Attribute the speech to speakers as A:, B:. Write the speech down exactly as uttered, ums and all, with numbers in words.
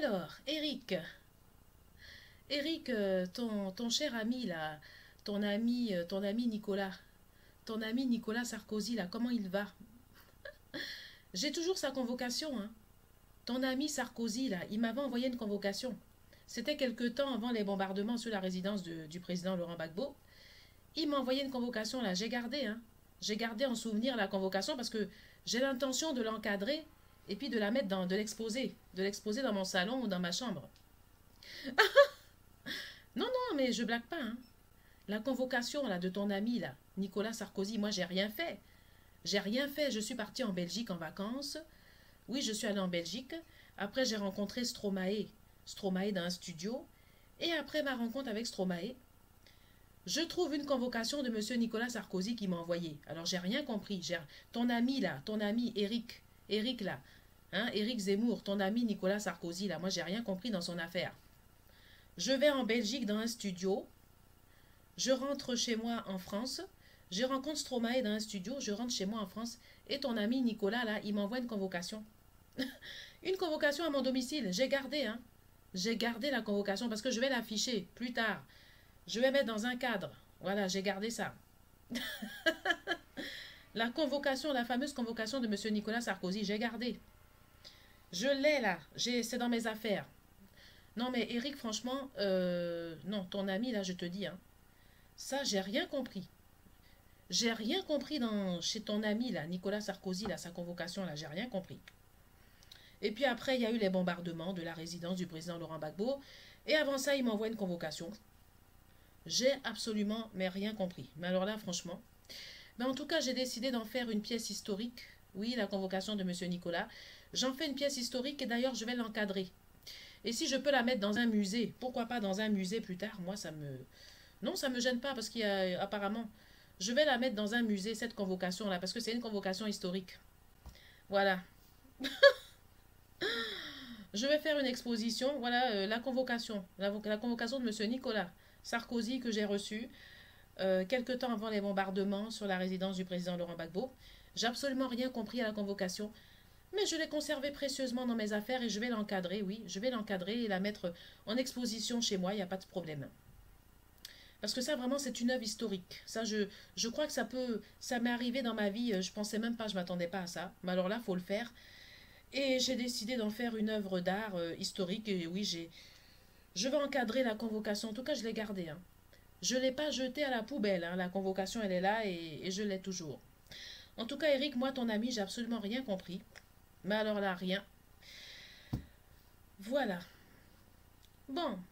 A: Alors, Eric, Eric, euh, ton, ton cher ami là, ton ami, euh, ton ami Nicolas, ton ami Nicolas Sarkozy là, comment il va? J'ai toujours sa convocation, hein. Ton ami Sarkozy là, il m'avait envoyé une convocation. C'était quelque temps avant les bombardements sur la résidence de- du président Laurent Gbagbo. Il m'a envoyé une convocation là, j'ai gardé, hein. J'ai gardé en souvenir la convocation parce que j'ai l'intention de l'encadrer et puis de la mettre dans, de l'exposer, de l'exposer dans mon salon ou dans ma chambre. Non, non, mais je blague pas, hein. La convocation là de ton ami là, Nicolas Sarkozy, moi j'ai rien fait. J'ai rien fait, je suis partie en Belgique en vacances. Oui, je suis allée en Belgique. Après, j'ai rencontré Stromae. Stromae dans un studio. Et après ma rencontre avec Stromae, je trouve une convocation de monsieur Nicolas Sarkozy qui m'a envoyé. Alors, j'ai rien compris. J'ai- Ton ami là, ton ami Eric, Eric là, hein, Eric Zemmour, ton ami Nicolas Sarkozy là, moi j'ai rien compris dans son affaire. Je vais en Belgique dans un studio. Je rentre chez moi en France. Je rencontre Stromae dans un studio. Je rentre chez moi en France. Et ton ami Nicolas là, il m'envoie une convocation. Une convocation à mon domicile. J'ai gardé, hein. J'ai gardé la convocation parce que je vais l'afficher plus tard. Je vais mettre dans un cadre. Voilà, j'ai gardé ça. La convocation, la fameuse convocation de monsieur Nicolas Sarkozy, j'ai gardé. Je l'ai là. J'ai, c'est dans mes affaires. Non mais Eric, franchement, euh, non, ton ami là, je te dis, hein, ça, j'ai rien compris. J'ai rien compris dans, chez ton ami là, Nicolas Sarkozy, là, sa convocation là, j'ai rien compris. Et puis après, il y a eu les bombardements de la résidence du président Laurent Gbagbo. Et avant ça, il m'envoie une convocation. J'ai absolument mais rien compris. Mais alors là, franchement. Mais en tout cas, j'ai décidé d'en faire une pièce historique. Oui, la convocation de monsieur Nicolas. J'en fais une pièce historique et d'ailleurs, je vais l'encadrer. Et si je peux la mettre dans un musée, pourquoi pas dans un musée plus tard, moi, ça me... Non, ça me gêne pas parce qu'il y a apparemment... Je vais la mettre dans un musée, cette convocation-là, parce que c'est une convocation historique. Voilà. Je vais faire une exposition. Voilà euh, la convocation. La, la convocation de monsieur Nicolas Sarkozy que j'ai reçue euh, quelque temps avant les bombardements sur la résidence du président Laurent Gbagbo. J'ai absolument rien compris à la convocation. Mais je l'ai conservée précieusement dans mes affaires et je vais l'encadrer, oui. Je vais l'encadrer et la mettre en exposition chez moi. Il n'y a pas de problème. Parce que ça, vraiment, c'est une œuvre historique. Ça, je, je crois que ça peut... Ça m'est arrivé dans ma vie. Je pensais même pas, je m'attendais pas à ça. Mais alors là, il faut le faire. Et j'ai décidé d'en faire une œuvre d'art euh, historique. Et oui, j'ai, je vais encadrer la convocation. En tout cas, je l'ai gardée, hein. Je ne l'ai pas jetée à la poubelle, hein. La convocation, elle est là et, et je l'ai toujours. En tout cas, Eric, moi, ton ami, j'ai absolument rien compris. Mais alors là, rien. Voilà. Bon,